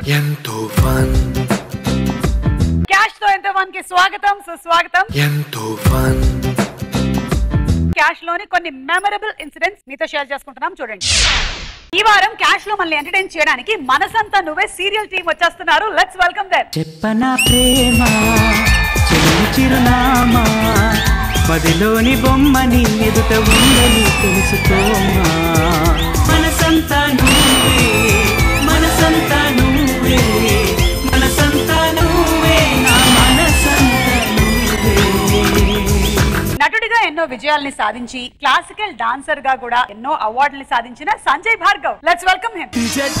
ఎంతో fun cash తో ఎంతో ఫన్ కి స్వాగతం సుస్వాగతం. ఎంతో ఫన్ క్యాష్ లోని కొన్ని మెమరబుల్ ఇన్సిడెంట్స్ మీతో షేర్ చేసుకుంటున్నాం, చూడండి. ఈ వారం క్యాష్ లో మనల్ని ఎంటర్టైన్ చేయడానికి మనసంతా నువ్వే సీరియల్ టీం వచ్చేస్తున్నారు. Let's welcome them. చెప్పనా ప్రేమ చెల్లి చిరునామా మదిలోని బొమ్మని ఎదుట ఉందని తెలుసుకోమా. మనసంతా నువ్వే మనసంతా నువ్వే మనసంతా నువ్వే నా మనసంతా నువ్వే. నటుడిగా ఎన్నో విజయాల్ని సాధించి క్లాసికల్ డాన్సర్ గా కూడా ఎన్నో అవార్డుల్ని సాధించిన Sanjay Bhargav. Let's welcome him.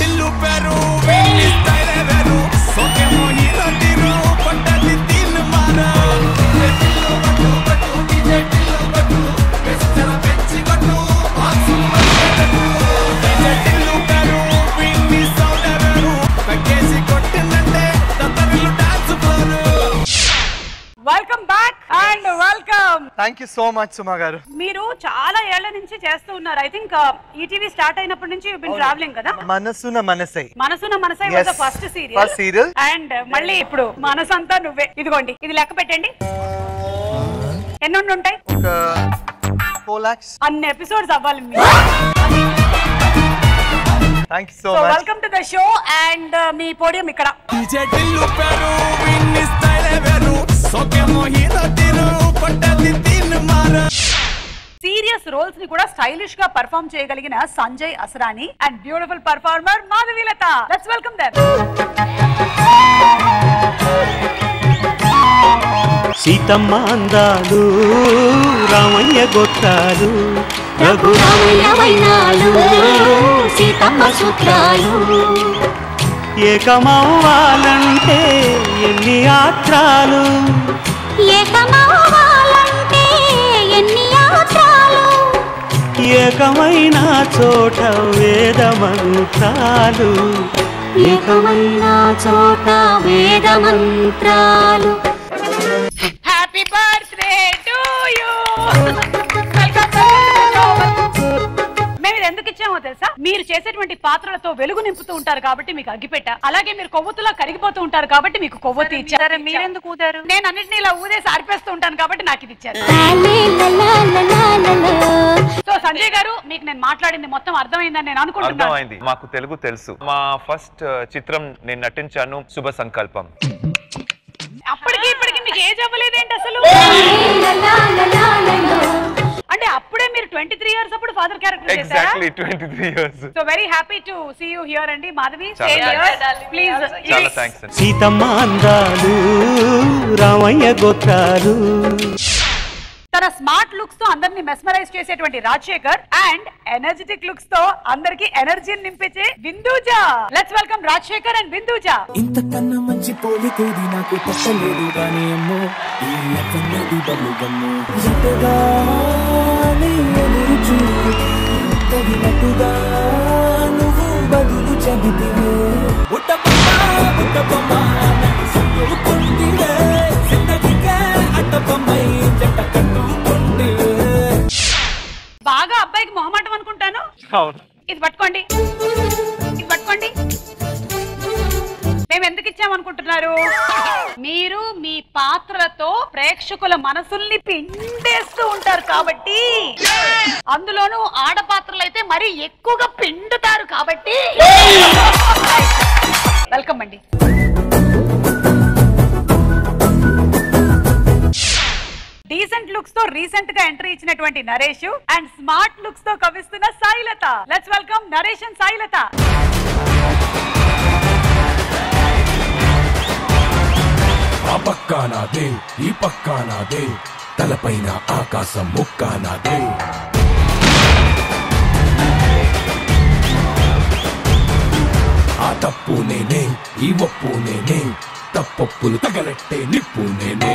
Welcome back and welcome. Thank you so much Suma garu. మీరు చాలా ఏళ్ల నుంచి చేస్తూ ఉన్నారు. ఐ థింక్ ఈటీవీ స్టార్ట్ అయినప్పటి నుంచి యు బీన్ ట్రావెలింగ్ కదా. Manasuna Manasai was the first serial and మళ్ళీ ఇప్పుడు మనసంతా నువ్వే. ఇదిగోండి, ఇది లెక్క పెట్టండి, ఎన్ని ఉంటాయి? ఒక 4 lakhs. అన్ని ఎపిసోడ్స్ అవ్వాలి మీరు. Thank you so much. Welcome to the show and మీ పోడియం ఇక్కడ. సీరియస్ రోల్స్ ని కూడా స్టైలిష్ గా పర్ఫార్మ్ చేయగలిగిన Sanjay Asrani and beautiful performer Madhavilatha. Let's welcome them. Seethamma Andalu Ramayya గొట్టాలు రఘురామయ్య వైనాలు సీతమ్మ సూత్రాలు ఏకమవ్వాలంటే ఎన్ని ఆత్రాలు ఏకమవ్వాలంటే ఎన్ని ఆత్రాలు ఏకమైన చోట వేద మంత్రాలు ఏకమైన చోట వేద మంత్రాలు. Happy birthday to you. మేము ఇది ఎందుకు ఇచ్చామో తెలుసా? మీరు చేసేటువంటి పాత్రలతో వెలుగు నింపుతూ ఉంటారు కాబట్టి మీకు అగ్గిపెట్ట, అలాగే మీరు కొవ్వొత్తులా కరిగిపోతూ ఉంటారు కాబట్టి మీకు కొవ్వొత్తి ఇచ్చారు. మీరెందుకు ఊదారు? నేను అన్నింటినీ ఇలా ఊదేసి ఆరిపేస్తూ ఉంటాను కాబట్టి నాకు ఇది ఇచ్చారు. సో సంజయ్ గారు, మీకు నేను మాట్లాడింది మొత్తం అర్థమైందని నేను అనుకుంటున్నాను. అర్థమైంది, మాకు తెలుగు తెలుసు. మా ఫస్ట్ చిత్రం నేను నటించాను శుభ సంకల్పం. అప్పటికి ఇప్పటికి మీకు ఏజ్ అవ్వలేదేంటి అసలు? అంటే అప్పుడే మీరు 23 years అప్పుడు ఫాదర్ క్యారెక్టర్ చేశారా? Exactly 23 years. So very happy to see you here అండి. మాధవి ప్లీజ్. చాలా థాంక్స్. సీతమ్మ అందాలు రామయ్య గోత్రాలు. తన స్మార్ట్ లుక్స్ తో అందరిని మెస్మరైజ్ చేసేటువంటి రాజశేఖర్ అండ్ ఎనర్జెటిక్ లుక్స్ తో అందరికి ఎనర్జీని నింపించే Binduja. Let's welcome Rajasekhar and Binduja. ఇంతకన్నా మంచి పోలికేది నాకు పట్టలేదు గానీ అమ్మో ఈ అక్కన్నది బలుగమ్ము జతగానే ఎదురు చూడు తగినట్టుగా నువ్వు బదులు చెబితివే బుట్టబొమ్మ నడుచుకుంటివే చిన్నదిగా అట్టబొమ్మై జట్ట కట్టుకుంటివే. బాగా అబ్బాయికి మొహమాటం అనుకుంటాను. అవును. ఇది పట్టుకోండి, ఇది పట్టుకోండి. మేము ఎందుకు ఇచ్చామనుకుంటున్నారు? మీరు మీ పాత్రలతో ప్రేక్షకుల మనసుల్ని పిండేస్తూ ఉంటారు కాబట్టి, అందులోనూ ఆడ పాత్రలు అయితే మరీ ఎక్కువగా పిండుతారు కాబట్టి. వెల్కమ్ అండి. డీసెంట్ లుక్స్ తో రీసెంట్ గా ఎంట్రీ ఇచ్చినటువంటి నరేష్ అండ్ స్మార్ట్ లుక్స్ తో కవిస్తున్న Sailatha. Let's welcome Naresh and Sailatha. ఆ పక్కా నాదే ఈ పక్కా నాదే తలపైన ఆకాశం ముక్కా నాదే. ఆ తప్పు నేనే ఈ ఒప్పు నేనే తప్పొప్పులు తగలెట్టే నిప్పు నేనే.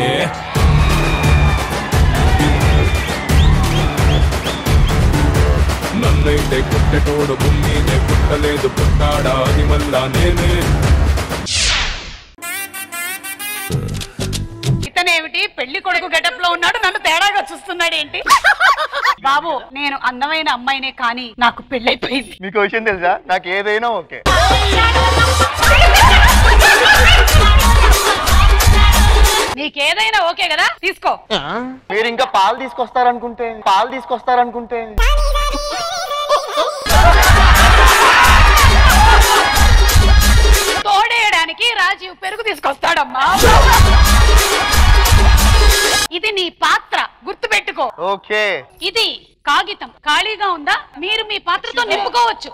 నన్నైతే పుట్టెటోడు భూమినే పుట్టలేదు పుట్టాడా అది మళ్ళా నేనే. ఇతనేమిటి పెళ్లి కొడుకు గెటప్ లో ఉన్నాడు, నన్ను తేడాగా చూస్తున్నాడు ఏంటి? బాబు, నేను అందమైన అమ్మాయినే కానీ నాకు పెళ్ళైపోయింది. మీకు విషయం తెలుసా, నాకు ఏదైనా ఓకే. నీకేదైనా ఓకే కదా, తీసుకో. మీరు ఇంకా పాలు తీసుకొస్తారనుకుంటే తోడేయడానికి రాజీవ్ పెరుగు తీసుకొస్తాడమ్మా. ఇది నీ పాత్ర, గుర్తు పెట్టుకో. ఓకే. ఇది కాగితం ఖాళీగా ఉందా, మీరు మీ పాత్రతో నింపుకోవచ్చు.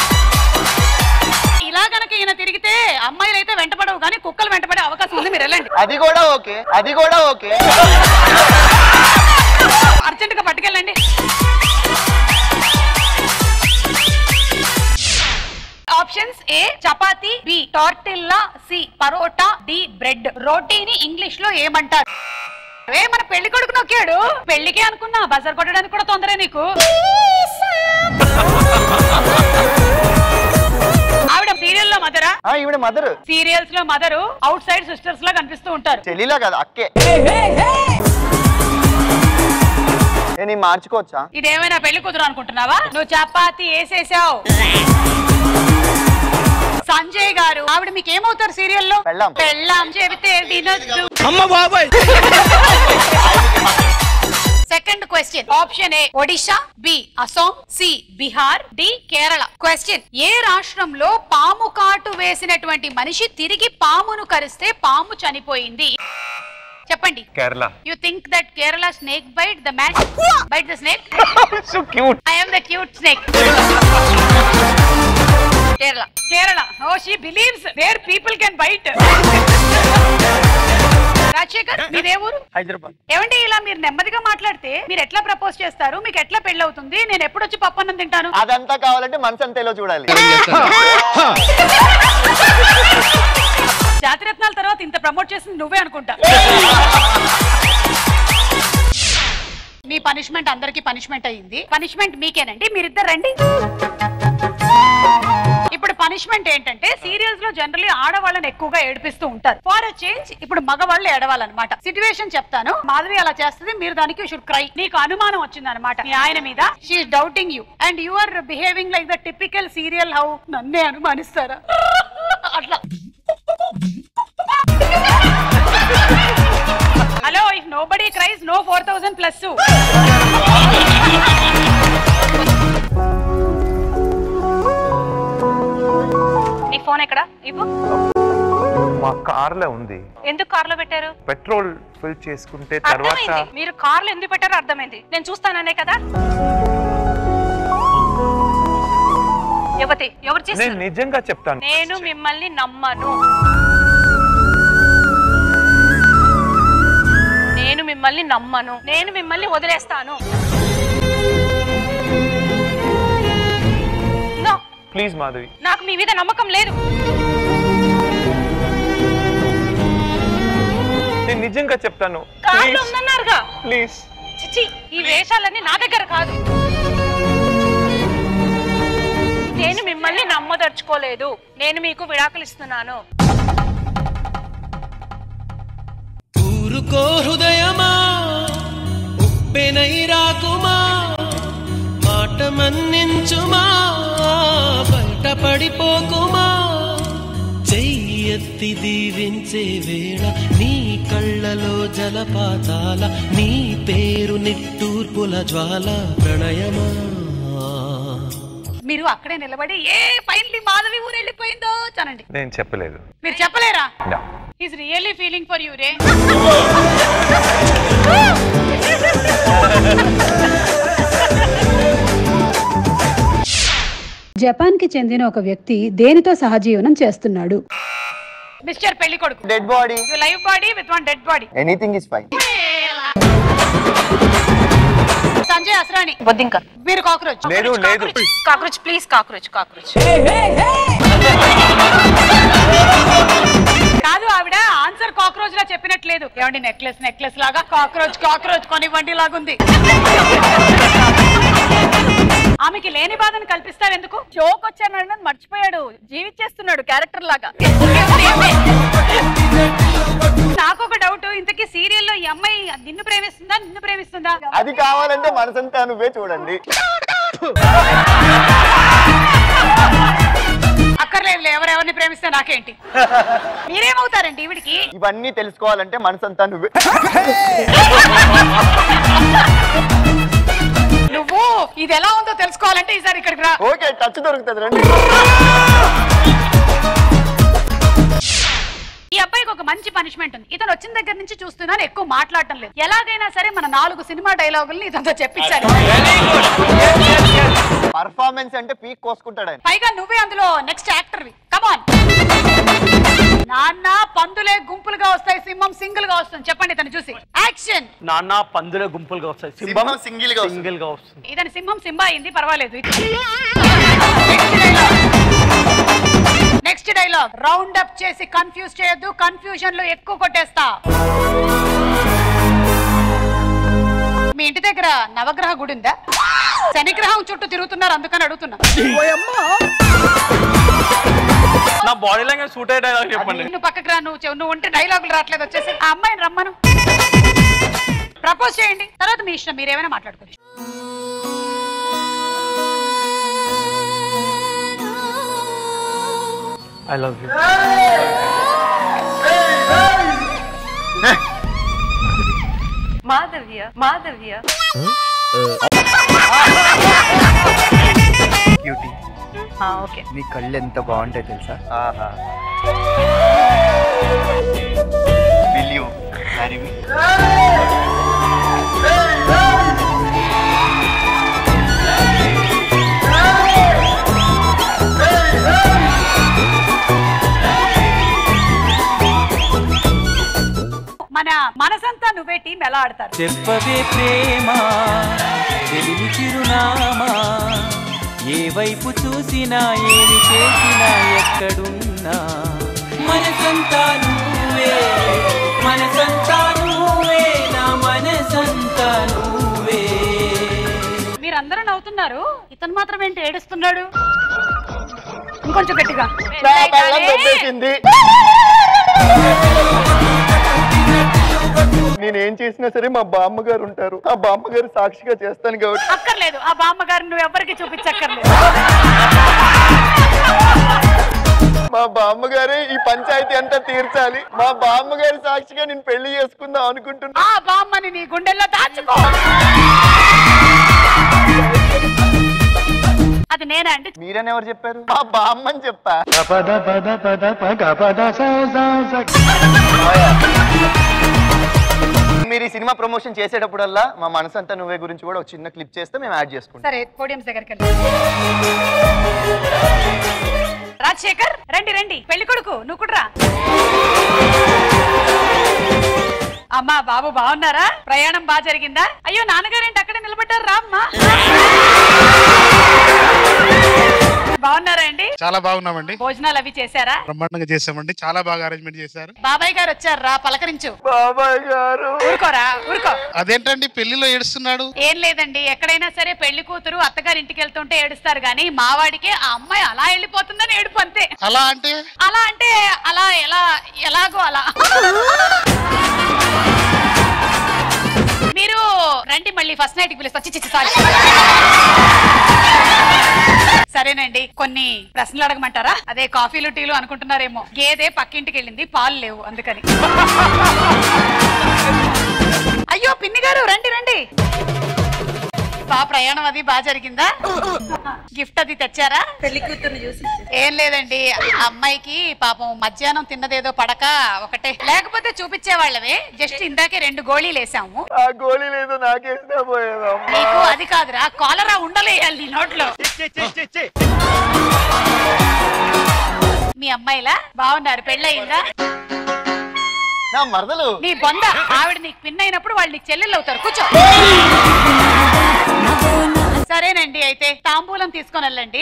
ఇలా గనక ఈయన తిరిగితే అమ్మాయిలు అయితే వెంటపడవు కానీ కుక్కలు వెంటపడే అవకాశం ఉంది, మీరు వెళ్ళండి. అది కూడా ఓకే. అర్జెంట్ గా పట్టుకెళ్ళండి. Options: A chapati, B tortilla, C paratha, D bread. రోటీని ఇంగ్లీష్ లో ఏమంటారు? మన పెళ్లి కొడుకు నొక్కాడు. పెళ్లికే అనుకున్నా, బజార్ కొట్టడానికి కూడా తొందర నీకు. ఆవిడ సీరియల్ లో మదరా? ఈవిడ మదర్. సీరియల్స్ లో మదరు, అవుట్ సైడ్ సిస్టర్స్ లా కనిపిస్తూ ఉంటారు. చెల్లిలా కదా, అక్కే. నేను మార్చుకోవచ్చా? ఇదేమైనా పెళ్లి కూతురు అనుకుంటున్నావా? నువ్వు చపాతి వేసేసావు. సంజయ్ గారు, ఆవిడ మీకు ఏమవుతారు సీరియల్లో? పెళ్ళాం చెబితే వినొద్దు. Second question. Option A Odisha, B Assam, C Bihar, D Kerala. Question: ఏ రాష్ట్రంలో పాము కాటు వేసినటువంటి మనిషి తిరిగి పామును కరిస్తే పాము చనిపోయింది? చెప్పండి. Kerala. You think that Kerala snake bite the man? Bite the snake? So cute. I am the cute snake. Kerala. Oh, she believes there people can bite. Rajasekhar, మీదే ఊరు? హైదరాబాద్. ఏమండి, ఇలా మీరు నెమ్మదిగా మాట్లాడితే మీరు ఎట్లా ప్రపోజ్ చేస్తారు? మీకు ఎట్లా పెళ్లి అవుతుంది? నేను ఎప్పుడు వచ్చి పప్పన్నం తింటాను? అదంతా కావాలంటే మనసు అంతేలో చూడాలి. జాతిరత్నాల తర్వాత ఇంత ప్రమోట్ చేసింది నువ్వే అనుకుంటా. మీ పనిష్మెంట్ అందరికి పనిష్మెంట్ అయ్యింది. పనిష్మెంట్ మీకేనండి, మీరిద్దరు రండి. ఇప్పుడు పనిష్మెంట్ ఏంటంటే, సీరియల్స్ లో జనరల్లీ ఆడవాళ్ళని ఎక్కువగా ఏడిపిస్తూ ఉంటారు. ఫర్ ఎ చేంజ్ ఇప్పుడు మగవాళ్ళు ఏడవాలన్నమాట. సిచ్యువేషన్ చెప్తాను, మాధవి అలా చేస్తుంది, మీరు దానికి షుడ్ క్రై. నీకు అనుమానం వచ్చింది అనమాట మీ ఆయన మీద. She is doubting you and you are behaving like the typical serial how. నన్నే అనుమానిస్తారా? అట్లా. Hello, if nobody cries no 4000 plus. నీ ఫోన్ ఎక్కడ? ఇవ్వు. మా కార్ లో ఉంది. ఎందుకు కార్ లో పెట్టారు? పెట్రోల్ ఫిల్ చేసుకుంటే తర్వాత. మీరు కార్ లో ఎందుకు పెట్టారో అర్థమైంది. నేను చూస్తాననే కదా. యువతి, ఎవరు చేస్తారు? నేను నిజంగా చెప్తాను. నేను మిమ్మల్ని నమ్మను. నేను మిమ్మల్ని వదిలేస్తాను. ప్లీజ్ మాధవి, నాకు మీ మీద నమ్మకం లేదు. నేను నిజంగా చెప్తాను. కార్లో ఉందన్నారుగా. ప్లీజ్. చిచి, ఈ వేషాలన్నీ నా దగ్గర కాదు. నేను మిమ్మల్ని నమ్మదలుచుకోలేదు. నేను మీకు విడాకులు ఇస్తున్నాను. ఊరుకో హృదయమా, ఉప్పెనై రాకుమా, మాట మన్నించుమా, బయట పడిపోకుమా, చెయ్యెత్తి దీవించే వేళ నీ కళ్ళలో జలపాతాల, నీ పేరు నిట్టూర్పుల జ్వాల ప్రణయమా. మీరు అక్కడే నిలబడి ఏ ఫైనల్లీ మాధవి ఊరు వెళ్ళిపోయిందో చనండి. నేను చెప్పలేదు. మీరు చెప్పలేరా? No. He's really feeling for you, రే. జపాన్ కి చెందిన ఒక వ్యక్తి దేనితో సహజీవనం చేస్తున్నాడు? మిస్టర్ పెళ్లి కొడుకు. Dead body. You live body with one dead body. Anything is fine. Sanjay Asrani. బొద్దింక. మీరు కాక్రోచ్. లేదు. Cockroach please. కాక్రోచ్. కాదు, ఆవిడ ఆన్సర్ కాక్రోచ్ లా చెప్పినట్లేదు. ఏమండి, నెక్లెస్ లాగా కాక్రోచ్ కొనివ్వండి లాగుంది. ఆమెకి లేని బాధను కల్పిస్తారు ఎందుకు? జోక్ వచ్చాను మర్చిపోయాడు, జీవించేస్తున్నాడు క్యారెక్టర్ లాగా. నాకు ఒక డౌట్, ఇంతకీ సీరియల్లో ఈ అమ్మాయి నిన్ను ప్రేమిస్తుందా? అది కావాలంటే మనసంతా నువ్వే చూడండి. అక్కర్లేదు, ఎవరెవరిని ప్రేమిస్తే నాకేంటి? మీరేమవుతారండి ఈవిడికి? ఇవన్నీ తెలుసుకోవాలంటే మనసంతా నువ్వే. నువ్వు ఇది ఎలా ఉందో తెలుసుకోవాలంటే ఈసారి ఇక్కడికి రా. ఓకే, టచ్ దొరుకుతుంది రండి. ఈ అబ్బాయికి ఒక మంచి పనిష్మెంట్ ఉంది. ఇతను వచ్చిన దగ్గర నుంచి చూస్తున్నాను ఎక్కువ మాట్లాడటం లేదు. ఎలాగైనా సరే మన 4 సినిమా డైలాగుల్ని ఇతనితో చెప్పించాలి. పర్ఫార్మెన్స్ అంటే పీక్ కోసుకుంటాడు ఆయన. పైగా నువ్వే అందులో నెక్స్ట్ యాక్టర్వి. కమాన్. నాన్న పందులే గుంపులుగా వస్తాయి, సింహం సింగిల్ గా వస్తుంది. చెప్పండి ఇతను చూసి. యాక్షన్. నాన్న పందులే గుంపులుగా వస్తాయి, సింహం సింగిల్ గా వస్తుంది. ఇతని సింహం సింబా అయింది, పర్వాలేదు. Next dialogue. రౌండ్ అప్ చేసి కన్ఫ్యూజ్ చేయొద్దు, కన్ఫ్యూజన్ లో ఎక్కువ కొట్టేస్తా. మీ ఇంటి దగ్గర నవగ్రహ గుడి ఉందా? శనిగ్రహం చుట్టూ తిరుగుతున్నారు, అందుకని అడుగుతున్నా. నా బాడీ లాంగ్వేజ్ సూట్ అయ్యే డైలాగ్ చెప్పండి. నువ్వు పక్కకు రా, నువ్వు ఉంటే డైలాగులు రావట్లేదు. వచ్చేసి ఆ అమ్మాయిని రమ్మను, ప్రపోజ్ చేయండి, తర్వాత మీ ఇష్టం, మీరేమైనా మాట్లాడుకోవచ్చు. I love you. Madhavya Madhavya cutie. Okay. నీ కళ్ళు ఎంత బాగుంటాయి తెలుసా? ఆహా. Will you marry me? మన మనసంతా నువ్వే టీం ఎలా ఆడతారు? చెప్పవే ప్రేమ తెలివి చిరునామా, ఏ వైపు చూసినా ఏమి చేసినా ఎక్కడున్నా మనసంతా నువ్వే, మనసంతా నువ్వే, నా మనసంతా నువ్వే. మీరందరూ నవ్వుతున్నారు, ఇతను మాత్రం ఏంటి ఏడుస్తున్నాడు? ఇంకొంచెం గట్టిగా. నేనేం చేసినా సరే మా బామ్మగారు ఉంటారు, ఆ బామ్మగారు సాక్షిగా చేస్తాను కాబట్టి. అక్కర్లేదు, ఆ బామ్మగారు నువ్వు ఎవరికి చూపించక్కర్లేదు. మా బామ్మగారే ఈ పంచాయతీ అంతా తీర్చాలి. మా బామ్మగారి సాక్షిగా నేను పెళ్లి చేసుకుందాం అనుకుంటున్నా. ఆ బామ్మని నీ గుండెల్లో దాచుకో. అది నేనా అండి? మీరని ఎవరు చెప్పారు? మా బామ్మని చెప్పా. మీరు ఈ సినిమా ప్రమోషన్ చేసేటప్పుడల్లా మా మనసంతా నువ్వే గురించి కూడా ఒక చిన్న క్లిప్ చేస్తే మేము యాడ్ చేసుకుంటాం. సరే, పోడియం దగ్గరికి వెళ్ళి. రాజశేఖర్ రండి రండి, పెళ్లి కొడుకు నువ్వు కూడా రా. అమ్మా బాబు బాగున్నారా? ప్రయాణం బాగా జరిగిందా? అయ్యో నాన్నగారేంటి అక్కడే నిలబడ్డారు? రామ్మా. బాగున్నారా అండి? చాలా బాగున్నామండి. భోజనాలు అవి చేశారా? బ్రహ్మాండంగా చేసామండి, చాలా బాగా అరేంజ్మెంట్ చేశారు. బాబాయ్ గారు వచ్చారు, రా పలకరించు. బాబాయ్ గారు. ఊరుకోరా ఊరుకో. అదేంటండి పెళ్లిలో ఏడుస్తున్నాడు? ఏం లేదండి, ఎక్కడైనా సరే పెళ్లి కూతురు అత్తగారి ఇంటికి వెళ్తుంటే ఏడుస్తారు గానీ మావాడికి ఆ అమ్మాయి అలా వెళ్ళిపోతుందని ఏడుపు అంతే. అలా అంటే అలా ఎలాగో అలా. మీరు రండి, మళ్ళీ ఫస్ట్ నైట్ కి పిలుస్తా. సారీ. సరేనండి, కొన్ని ప్రశ్నలు అడగమంటారా? అదే కాఫీలు టీలు అనుకుంటున్నారేమో. గేదె పక్కింటికి వెళ్ళింది, పాలు లేవు, అందుకని. అయ్యో పిన్ని గారు రండి రండి. బా ప్రయాణం అది బాగా జరిగిందా? గిఫ్ట్ అది తెచ్చారా? పెళ్లి కూతుర్ని చూసి. ఏం లేదండి, అమ్మాయికి పాపం మధ్యాహ్నం తిన్నదేదో పడక ఒకటే, లేకపోతే చూపించేవాళ్ళవే. జస్ట్ ఇందాకే 2 గోళీలు వేసాము. ఆ గోళీ లేదు నాకేసినా పోయేదా? నీకు అది కాదురా, కాలరా ఉండలేయాలి నీ నోట్లో. మీ అమ్మాయిలా బాగున్నారు? పెళ్ళయిందా? నా మరదలు. నీ బొంద. ఆవిడ నీకు పిన్ అయినప్పుడు వాళ్ళు నీకు చెల్లెళ్ళు అవుతారు. కూర్చో. సరేనండి, అయితే తాంబూలం తీసుకొని వెళ్ళండి.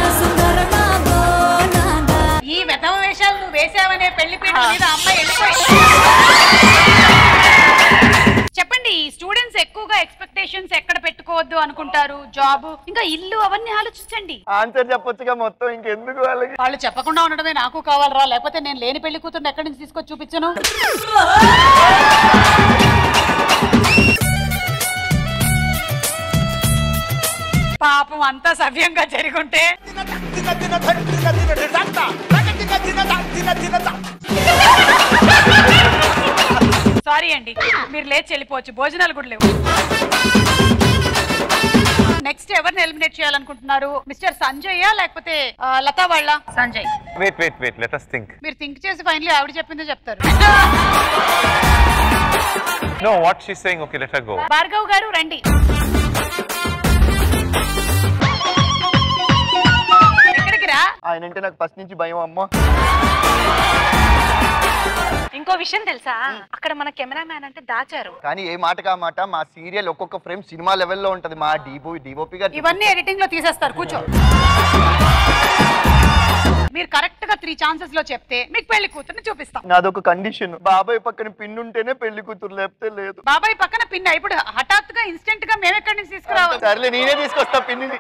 ఈ వెధవ వేషాలు నువ్వు వేసావనే పెళ్లి పీట మీద అమ్మాయి వెళ్ళిపోయి. చెప్పండి, స్టూడెంట్స్ ఎక్కువగా ఎక్స్పెక్టేషన్స్ ఎక్కడ పెట్టుకోవద్దు అనుకుంటారు? జాబ్, ఇంకా ఇల్లు, అవన్నీ ఆలోచించండి. ఆన్సర్ చెప్పొచ్చుగా మొత్తం, ఇంకెందుకు వాళ్ళకి? వాళ్ళు చెప్పకుండా ఉండడమే నాకు కావాలరా, లేకపోతే నేను లేని పెళ్లి కూతుర్ని ఎక్కడి నుంచి తీసుకొచ్చి చూపించను. పాపం అంతా సవ్యంగా జరుగుంటే సారీ అండి, మీరు లేచి వెళ్ళిపోవచ్చు, భోజనాలు కూడా లేవు. నెక్స్ట్ ఎవరిని ఎలిమినేట్ చేయాలనుకుంటున్నారు? మిస్టర్ సంజయ్ లేకపోతే లతా వాళ్ళ? Sanjay. Wait let us think. మీరు థింక్ చేసి ఫైనల్లీ ఆవిడ చెప్పిందో చెప్తారు. No, what she's saying, okay, let her go. Bhargav గారు రండి. ఎక్కడికి రా? ఆయన అంటే నాకు ఫస్ట్ నుంచి భయం అమ్మ. ఇంకో విషయం తెలుసా, అక్కడ మన కెమెరామ్యాన్ అంటే దాచారు. కానీ ఏ మాట కా మాట మా సీరియల్ ఒక్కొక్క ఫ్రేమ్ సినిమా లెవెల్లో ఉంటది. మా డిఓపి గారు ఇవన్నీ ఎడిటింగ్ లో తీసేస్తారు. కూర్చో. మీరు కరెక్ట్ గా 3 ఛాన్సెస్ లో చెప్తే మీకు పెళ్లి కూతుర్ని చూపిస్తాం. నాదొక కండిషన్, బాబాయ్ పక్కన పిన్ ఉంటేనే పెళ్లి కూతురు, లేకపోతే లేదు. బాబాయ్ పక్కన పిన్ ఇప్పుడు హఠాత్తుగా ఇన్స్టెంట్ గా మేము ఎక్కడి నుంచి తీసుకురావాలి? సర్లే నేనే తీసుకొస్తా పిన్ని.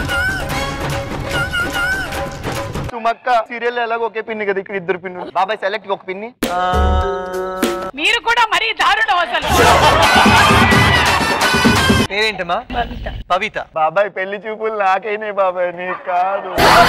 సుమక్క సీరియల్ ఎలాగో ఒకే పిన్ని కదా, ఇక్కడ 2 పిన్నులు. బాబాయ్ సెలెక్ట్ ఒక పిన్ని. మీరు కూడా మరీ దారుణం అసలు. పేరేంటమ్మా? పవిత. బాబాయ్ పెళ్లి చూపులు నాకైనాయి బాబాయ్, నీకు కాదు.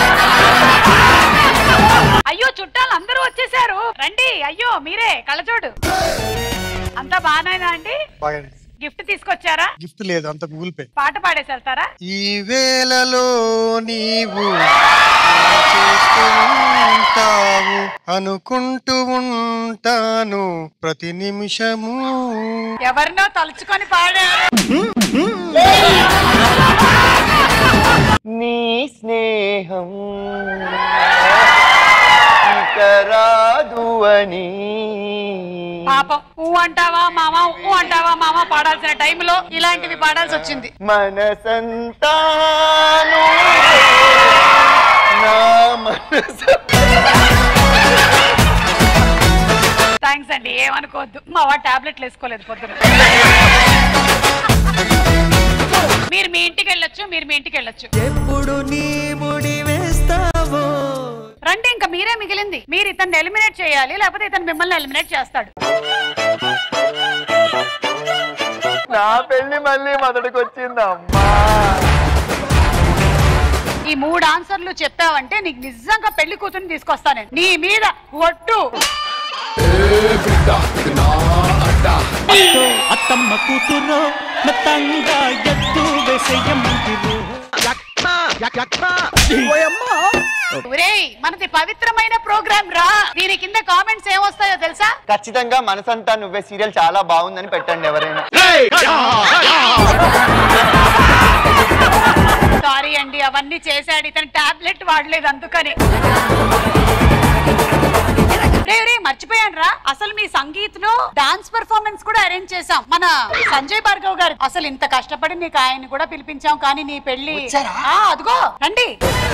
అయ్యో చుట్టాలు అందరూ వచ్చేసారు, రండి. అయ్యో మీరే కళ్ళజోడు. అంతా బాగానేనా అండి? గిఫ్ట్ తీసుకొచ్చారా? గిఫ్ట్ లేదు, అంత గూగుల్ పే. పాట పాడేసి వెళ్తారా? ఈ వేళలో నీవు చేస్తూ ఉంటావు, అనుకుంటూ ఉంటాను ప్రతి నిమిషము. ఎవరినో తలుచుకొని పాడారు. నీ స్నేహం రాదు అని. పాపం ఊ అంటావా మామ, ఊ అంటావా మామ పాడాల్సిన టైంలో ఇలాంటివి పాడాల్సి వచ్చింది. మనసంతా నా మనసు. థ్యాంక్స్ అండి, ఏమనుకోవద్దు. మా వాడు టాబ్లెట్లు వేసుకోలేదు పొద్దున. మీరు మీ ఇంటికి వెళ్ళొచ్చు. ఎప్పుడు నీ ముడి వేస్తావో. రండి, ఇంకా మీరే మిగిలింది. మీరు ఇతన్ని ఎలిమినేట్ చేయాలి, లేకపోతే ఇతను మిమ్మల్ని ఎలిమినేట్ చేస్తాడు. నా పెళ్లి మళ్ళీ మొదటికి వచ్చిందమ్మా. ఈ 3 ఆన్సర్లు చెప్పావంటే నీకు నిజంగా పెళ్లి కూతుర్ని తీసుకొస్తాను. నీ మీద ఒట్టు. అత్తమ్మ కూతురు మెత్తంగా ఎత్తు వేసేయమ్మంటిరు. మనది పవిత్రమైన ప్రోగ్రామ్ రా. దీని కింద కామెంట్స్ ఏమొస్తాయో తెలుసా? ఖచ్చితంగా మనసంతా నువ్వే సీరియల్ చాలా బాగుందని పెట్టండి ఎవరైనా. సారీ అండి, అవన్నీ చేశాడు ఇతను, టాబ్లెట్ వాడలేదు అందుకని. మర్చిపోయాను రా, అసలు మీ సంగీత్ లో డాన్స్ పర్ఫార్మెన్స్ కూడా అరేంజ్ చేసాం. మన సంజయ్ భార్గవ్ గారు అసలు ఇంత కష్టపడి నీకు ఆయన కూడా పిలిపించాం, కానీ నీ పెళ్లి అదిగో రండి.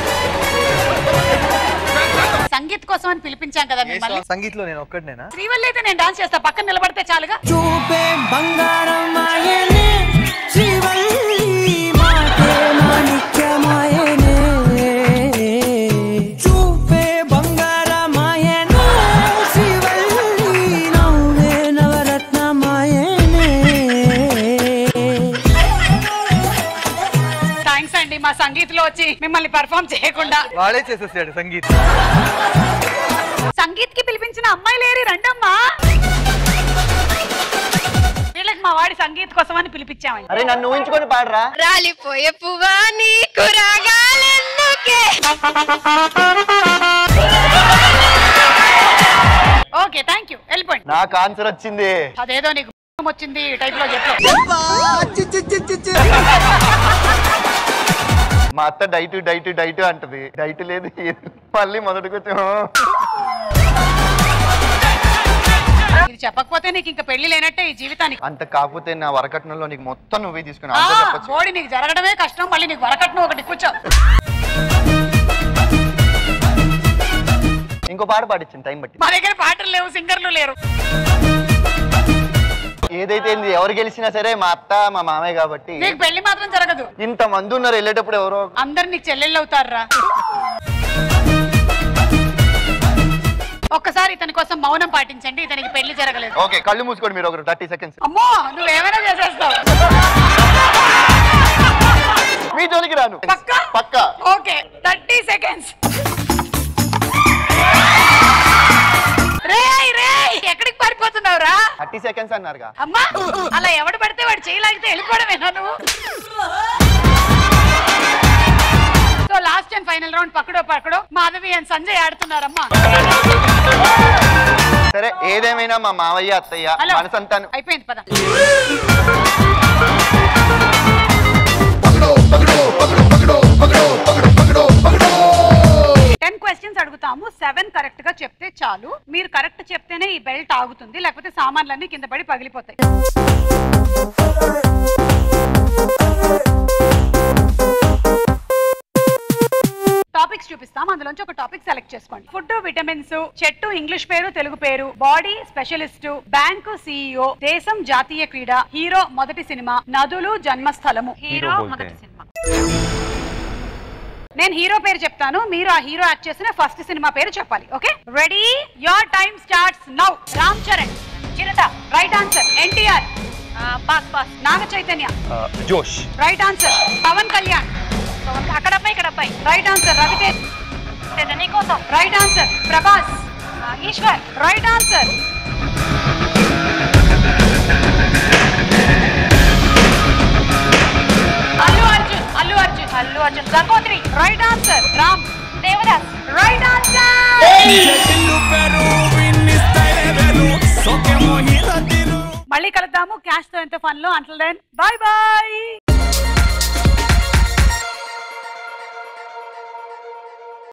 సంగీత్ కోసం అని పిలిపించాం కదా మిమ్మల్ని. సంగీత్ లో నేను ఒక్కడనేనా? శ్రీవల్లి అయితే నేను డాన్స్ చేస్తా, పక్కన నిలబడితే చాలుగా. చూపే బంగారం ఆయనే, శ్రీవల్లి మాటే మాణిక్యమాయనే. చూపే బంగారం ఆయనే, శ్రీవల్లి నవ్వే నవరత్నమాయనే. థ్యాంక్స్ అండి, మా సంగీత్ లో వచ్చి మిమ్మల్ని పర్ఫార్మ్ చేయకుండా. వాడే చేసేసాడు సంగీత్. సంగీత్ కి పిలిపించిన అమ్మాయి లేరి, రండమ్మా. వీళ్ళకి మా వాడి సంగీత్ కోసం అని పిలిపించామండి. అరే నన్ను ఊహించుకొని పాడరా. రాలిపోయే పువ్వా నీకు రాగాలెందుకే. ఓకే థ్యాంక్ యూ, వెళ్ళిపోండి. నాకు ఆన్సర్ వచ్చింది. అదేదో నీకు వచ్చింది టైప్ లో చెప్పు. మా అత్త డైట్ అంటది. డైట్ లేదు మళ్ళీ మొదటికి వచ్చి. ఇది చెప్పకపోతే నీకు ఇంకా పెళ్లి లేనట్టే ఈ జీవితానికి. అంత కాకపోతే నా వరకట్నంలో నీకు మొత్తం నువ్వే తీసుకుని బోడి నీకు జరగడమే కష్టం, మళ్ళీ నీకు వరకట్నం ఒకటి. కూర్చో. ఇంకో పాట పాడించింది టైం బట్టి. మా దగ్గర పాటలు లేవు, సింగర్లు లేరు. ఏదైతే ఎవరు గెలిచినా సరే మా అత్త మా మామయ్య కాబట్టి నీకు పెళ్లి మాత్రం జరగదు. ఇంత మంది ఉన్నారు, వెళ్ళేటప్పుడు ఎవరో అందరు నీకు చెల్లెళ్ళు అవుతారా. ఒక్కసారి ఇతని కోసం మౌనం పాటించండి, ఇతనికి పెళ్లి జరగలేదు. ఓకే కళ్ళు మూసుకోండి మీరు ఒక 30 seconds. అమ్మో నువ్వేమైనా చేసేస్తావు. మీ జోలికి రాను. పక్కా. Okay 30 seconds. ఎక్కడికి పారిపోతున్నావురా? 30 సెకండ్స్ అన్నారుగా. అమ్మా అలా ఎవడు పడితే వాడు చేయలేకపోతే వెళ్ళిపోవడమేనా నువ్వు? So last and final round పక్కడో మాధవి అండ్ సంజయ్ ఆడుతున్నారమ్మా. సరే ఏదేమైనా మా మావయ్య అత్తయ్య మనసంతాను అయిపోయింది పద. 10 క్వశ్చన్స్ అడుగుతాము. 7 కరెక్ట్ గా చెప్తే చాలు. మీరు కరెక్ట్ చెప్తేనే ఈ బెల్ట్ ఆగుతుంది, లేకపోతే సామాన్లన్నీ కింద పడి పగిలిపోతాయి. టాపిక్స్ చూపిస్తాం, అందులోంచి ఒక టాపిక్ సెలెక్ట్ చేసుకోండి. ఫుడ్, విటమిన్స్, చెట్టు ఇంగ్లీష్ పేరు తెలుగు పేరు, బాడీ స్పెషలిస్ట్, బ్యాంకు సిఇఓ, దేశం జాతీయ క్రీడ, హీరో మొదటి సినిమా, నదులు జన్మస్థలము. హీరో మొదటి సినిమా. నేను హీరో పేరు చెప్తాను, మీరు ఆ హీరో యాక్ట్ చేసిన ఫస్ట్ సినిమా పేరు చెప్పాలి. Okay ready? Your time starts now. Ram Charan. Chirutha. Right answer. NTR. Naga Chaitanya. Josh. Right answer. Pawan Kalyan. అక్కడపై right answer. Raviteja. Neekosam. Right answer. Prabhas. Eeshwar. Right answer. Allu Arjun. Gangotri. Right answer. Ram. Devadas. Right answer. మళ్ళీ కలుద్దాము క్యాష్ తో ఎంత ఫన్ లో. Until then by by.